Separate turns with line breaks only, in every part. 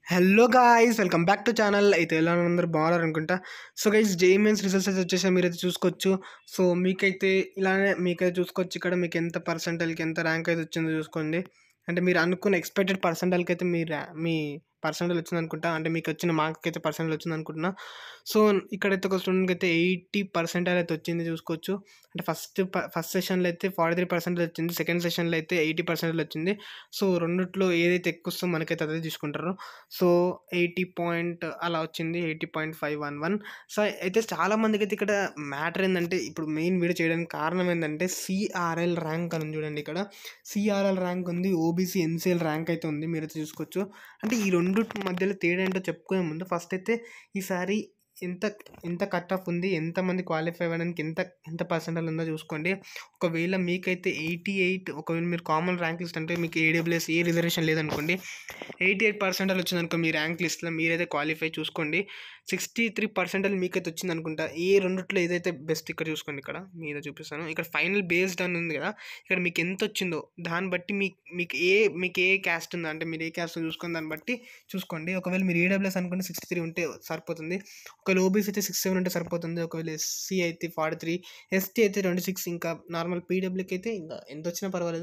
Hello guys, welcome back to channel. అయితే ఎలా అందరూ బాగున్నారు అనుకుంటా. సో గైస్, జేఈమెయిన్స్ రిజల్ట్స్ అయితే వచ్చేసాయి, మీరైతే చూసుకోవచ్చు. సో మీకైతే ఇలానే మీకైతే చూసుకోవచ్చు, ఇక్కడ మీకు ఎంత పర్సెంటేజ్కి ఎంత ర్యాంక్ అయితే వచ్చిందో చూసుకోండి. అంటే మీరు అనుకున్న ఎక్స్పెక్టెడ్ పర్సెంటేజ్కి అయితే మీ పర్సెంటేజ్ వచ్చింది అనుకుంటా. అంటే మీకు వచ్చిన మార్క్కి అయితే పర్సెంటేజ్ వచ్చింది అనుకుంటున్నా. సో ఇక్కడైతే ఒక స్టూడెంట్కి అయితే 80% అయితే వచ్చింది చూసుకోవచ్చు. అంటే ఫస్ట్ సెషన్లో అయితే 43% వచ్చింది, సెకండ్ సెషన్లో అయితే 80% వచ్చింది. సో రెండిట్లో ఏదైతే ఎక్కువ వస్తుందో మనకైతే అదే తీసుకుంటారు. సో 80 పాయింట్ అలా వచ్చింది, 80.511. సో అయితే చాలామందికి అయితే ఇక్కడ మ్యాటర్ ఏంటంటే, ఇప్పుడు మెయిన్ వీడియో చేయడానికి కారణం ఏంటంటే సిఆర్ఎల్ ర్యాంక్ అని చూడండి. ఇక్కడ సిఆర్ఎల్ ర్యాంక్ ఉంది, ఓబీసీ ఎన్సిఎల్ ర్యాంక్ అయితే ఉంది, మీరైతే చూసుకోవచ్చు. అంటే ఈ రెండు మధ్యలో తేడా ఏంటో చెప్పుకునే ముందు ఫస్ట్ అయితే ఈసారి ఎంత ఎంత కట్ ఆఫ్ ఉంది, ఎంతమంది క్వాలిఫై అవ్వడానికి ఎంత ఎంత పర్సెంటేజ్ ఉందో చూసుకోండి. ఒకవేళ మీకైతే 88, ఒకవేళ మీరు కామన్ ర్యాంక్ లిస్ట్ అంటే మీకు ఏడబ్ల్యూఎస్ ఏ రిజర్వేషన్ లేదనుకోండి, 88% వచ్చిందనుకో మీ ర్యాంక్ లిస్ట్లో, మీరైతే క్వాలిఫై చూసుకోండి. 63% మీకైతే వచ్చింది అనుకుంటా. ఏ రెండిట్లో ఏదైతే బెస్ట్ ఇక్కడ చూసుకోండి. ఇక్కడ మీద చూపిస్తాను, ఇక్కడ ఫైనల్ బేస్డ్ అని ఉంది కదా, ఇక్కడ మీకు ఎంత వచ్చిందో దాన్ని బట్టి మీకు ఏ క్యాస్ట్ ఉందో, అంటే మీరు ఏ క్యాస్ట్ చూసుకుని దాన్ని బట్టి చూసుకోండి. ఒకవేళ మీరు ఏడబ్ల్యూఎస్ అనుకుంటే 63 ఉంటే సరిపోతుంది. ఒకవేళ ఓబీసీ అయితే 67 ఉంటే సరిపోతుంది. ఒకవేళ ఎస్సీ అయితే 43, ఎస్టీ అయితే 26, ఇంకా నార్మల్ పీడబ్ల్యూకి అయితే ఇంకా ఎంత వచ్చినా పర్వాలేదు,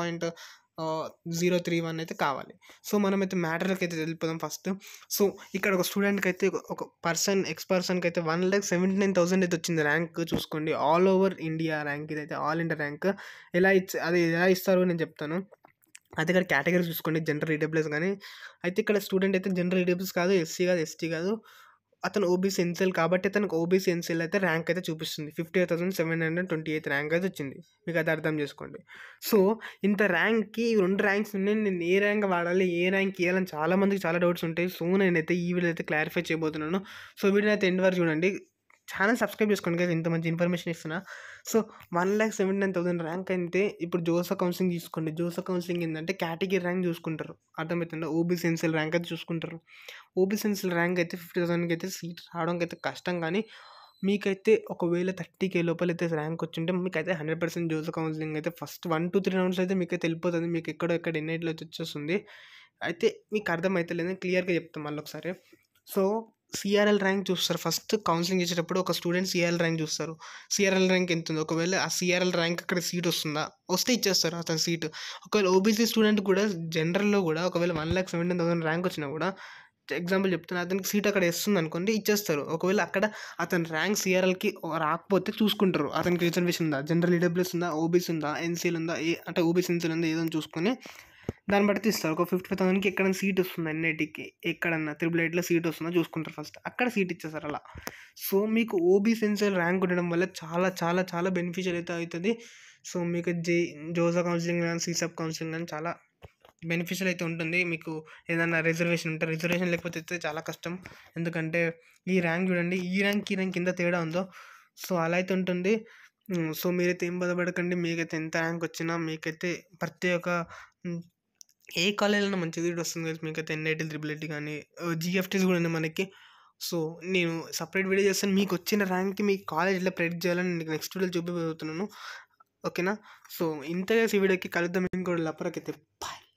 0.031 అయితే కావాలి. సో మనమైతే మ్యాటర్కి అయితే వెళ్ళిపోదాం ఫస్ట్. సో ఇక్కడ ఒక స్టూడెంట్కి అయితే ఒక పర్సన్కి అయితే 1,79,000 అయితే వచ్చింది ర్యాంక్ చూసుకోండి. ఆల్ ఓవర్ ఇండియా ర్యాంక్, ఇదైతే ఆల్ ఇండియా ర్యాంక్. అది ఎలా ఇస్తారో నేను చెప్తాను. అయితే ఇక్కడ కేటగిరీ చూసుకోండి, జనరల్ ఈడబ్ల్యూఎస్. కానీ అయితే ఇక్కడ స్టూడెంట్ అయితే జనరల్ ఈడబ్ల్యూఎస్ కాదు, ఎస్సీ కాదు, ఎస్టీ కాదు, అతను ఓబీసీ ఎన్సీఎల్ కాబట్టి అతనికి ఓబీసీ ఎన్సీఎల్ అయితే ర్యాంక్ అయితే చూపిస్తుంది. 58,728 ర్యాంక్ అయితే వచ్చింది, మీకు అది అర్థం చేసుకోండి. సో ఇంత ర్యాంక్కి ఈ రెండు ర్యాంక్స్ ఉన్నాయి, నేను ఏ ర్యాంక్ వాడాలి, ఏ ర్యాంక్ ఇవ్వాలని చాలామందికి చాలా డౌట్స్ ఉంటాయి. సో నేనైతే ఈ వీడియో అయితే క్లారిఫై చేయబోతున్నాను. సో వీడియో అయితే ఎండ్ వరకు చూడండి, ఛానల్ సబ్స్క్రైబ్ చేసుకోండి కదా, ఇంత మంచి ఇన్ఫర్మేషన్ ఇస్తున్నా. సో 1,79,000 ర్యాంక్ అయితే ఇప్పుడు జోసా కౌన్సిలింగ్ తీసుకోండి. జోసా కౌన్సిలింగ్ ఏంటంటే కేటగిరీ ర్యాంక్ చూసుకుంటారు, అర్థమవుతుందా? ఓబీసీ ఎన్సీఎల్ ర్యాంక్ అయితే చూసుకుంటారు. ఓబీసీ ఎన్సీఎల్ ర్యాంక్ అయితే 50,000కి అయితే సీట్ రావడానికి అయితే కష్టం. కానీ మీకైతే ఒకవేళ 30K లోపల అయితే ర్యాంక్ వచ్చింటే మీకైతే 100% జోసా కౌన్సిలింగ్ అయితే ఫస్ట్ 1 to 3 రౌండ్స్ అయితే మీకైతే వెళ్ళిపోతుంది. మీకు ఎక్కడ ఎన్నైట్లో వచ్చేస్తుంది. అయితే మీకు అర్థమైతే లేదని క్లియర్గా చెప్తాం మళ్ళీ ఒకసారి. సో సిఆర్ఎల్ ర్యాంక్ చూస్తారు ఫస్ట్. కౌన్సిలింగ్ చేసేటప్పుడు ఒక స్టూడెంట్ సిఆర్ఎల్ ర్యాంక్ చూస్తారు. సిఆర్ఎల్ ర్యాంక్ ఎంత ఉంది, ఒకవేళ ఆ సిఆర్ఎల్ ర్యాంక్ అక్కడ సీట్ వస్తుందా, వస్తే ఇచ్చేస్తారు అతని సీటు. ఒకవేళ ఓబీసీ స్టూడెంట్ కూడా జనరల్లో కూడా ఒకవేళ 1,79,000 ర్యాంక్ వచ్చినా కూడా, ఎగ్జాంపుల్ చెప్తున్నా, అతనికి సీట్ అక్కడ ఇస్తుంది అనుకోండి, ఇచ్చేస్తారు. ఒకవేళ అక్కడ అతని ర్యాంక్ సిఆర్ఎల్కి రాకపోతే చూసుకుంటారు, అతనికి రిజర్వేషన్ ఉందా, జనరల్ ఈడబ్ల్యూఎస్ ఉందా, ఓబీసీ ఉందా, ఎన్సీఎల్ ఉందా, అంటే ఓబీసీ ఎన్సీఎల్ ఉందా, ఏదో చూసుకొని దాన్ని బట్టి తీస్తారు. ఒక 55,000కి ఎక్కడైనా సీట్ వస్తుంది, ఎన్ఐటీకి ఎక్కడన్నా 888లో సీట్ వస్తుందో చూసుకుంటారు ఫస్ట్, అక్కడ సీట్ ఇచ్చేస్తారు అలా. సో మీకు ఓబీసీ ఎన్సీఎల్ ర్యాంక్ ఉండడం వల్ల చాలా చాలా చాలా బెనిఫిషియల్ అయితే అవుతుంది. సో మీకు జోసా కౌన్సిలింగ్ కానీ సీసప్ కౌన్సిలింగ్ కానీ చాలా బెనిఫిషియల్ అయితే ఉంటుంది. మీకు ఏదైనా రిజర్వేషన్ ఉంటే, రిజర్వేషన్ లేకపోతే అయితే చాలా కష్టం. ఎందుకంటే ఈ ర్యాంక్ చూడండి, ఈ ర్యాంక్ కింద తేడా ఉందో, సో అలా అయితే ఉంటుంది. సో మీరైతే ఏం బాధపడకండి, మీకైతే ఎంత ర్యాంక్ వచ్చినా మీకైతే ప్రతి ఒక్క ఏ కాలేజీలో మంచి సీట్ వస్తుంది కదా, మీకైతే ఎన్ఐటీ, త్రిబుల్ కానీ జిఎఫ్టీస్ కూడా ఉన్నాయి మనకి. సో నేను సపరేట్ వీడియో చేస్తాను, మీకు వచ్చిన ర్యాంక్కి మీ కాలేజీలో ప్రెడిక్ట్ చేయాలని నేను నెక్స్ట్ వీడియో చూపిపోతున్నాను. ఓకేనా? సో ఇంతగా ఈ వీడియోకి కలుద్దాం ఇంకోటి లపరకైతే. బాయ్.